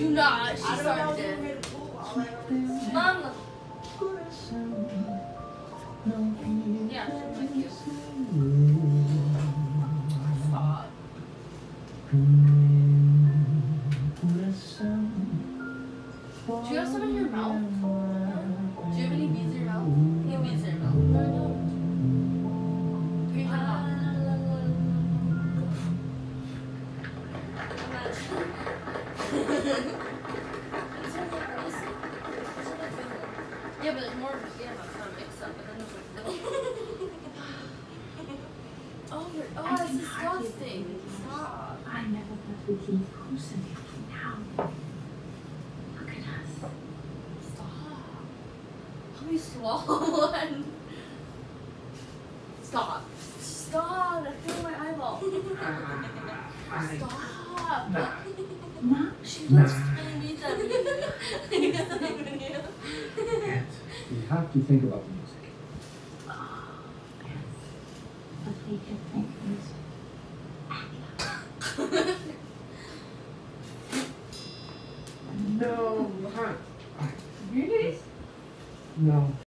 Nah, she I don't know started who it. made the pool. All I know is Mom. Yeah, she like you. Stop. Do you have some in your mouth? Do you have any beads in your mouth? No beads in your mouth. No, I don't. What are you talking about? Yeah, but there's more of a yeah, it's not a mix up, but then there's like little. Oh, that's disgusting. Stop. I never thought we'd leave Kusanek now. Look at us. Stop. Let me swallow one. Stop. Stop. I feel my eyeball. Stop. Mom, She looks really neat at me. You have to think about the music. oh, yes. But we can think music. No. Really? No.